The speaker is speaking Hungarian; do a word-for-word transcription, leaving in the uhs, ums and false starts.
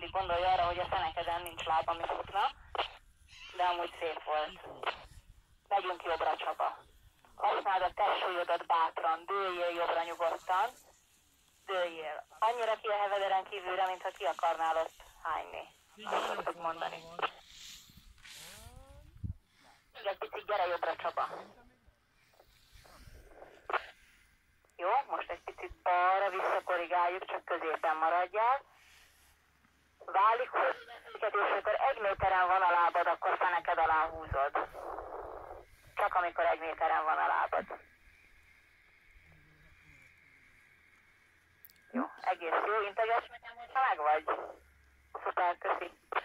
mindig gondolj arra, hogy a fenekeden nincs láb, ami futna, de amúgy szép volt. Megyünk jobbra, Csaba. Használd a testsúlyodat bátran, dőljél jobbra nyugodtan. Dőljél. Annyira ki a hevederen kívülre, mintha ki akarnál ott hányni. Azt szoktuk mondani. Még egy picit, gyere jobbra, Csaba. Jó, most egy picit balra visszakorrigáljuk, csak középen maradjál. Válik, hogy és amikor egy méteren van a lábad, akkor feneked alá húzod. Csak amikor egy méteren van a lábad. Jó, egész jó, integes, ha meg vagy. Szuper, köszi.